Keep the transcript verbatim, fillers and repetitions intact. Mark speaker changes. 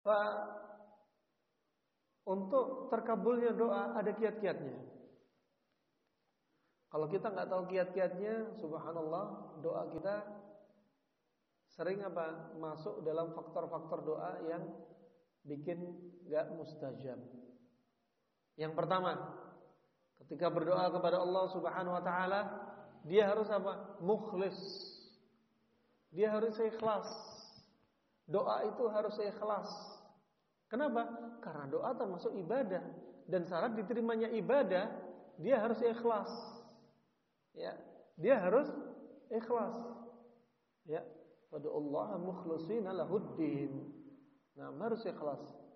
Speaker 1: Fa untuk terkabulnya doa ada kiat-kiatnya. Kalau kita nggak tahu kiat-kiatnya, subhanallah, doa kita sering apa? Masuk dalam faktor-faktor doa yang bikin nggak mustajab. Yang pertama, ketika berdoa kepada Allah Subhanahu wa taala, dia harus apa? Mukhlis. Dia harus ikhlas. Doa itu harus ikhlas. Kenapa? Karena doa termasuk ibadah, dan syarat diterimanya ibadah dia harus ikhlas. Ya, dia harus ikhlas. Ya, wad'ullaha mukhlishina lahuddin. Nah, harus ikhlas.